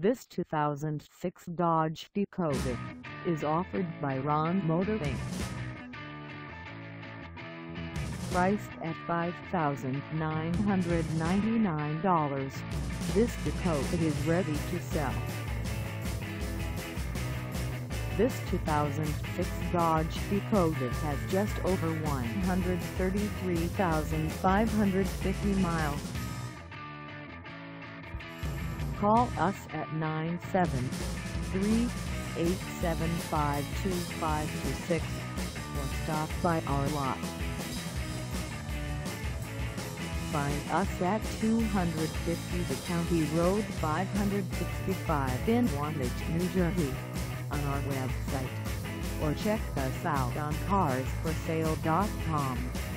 This 2006 Dodge Dakota is offered by Ron Motor Inc. Priced at $5,999, this Dakota is ready to sell. This 2006 Dodge Dakota has just over 133,550 miles. Call us at 973-875-2526 or stop by our lot. Find us at 250 The County Road 565 in Wantage, New Jersey, on our website, or check us out on carsforsale.com.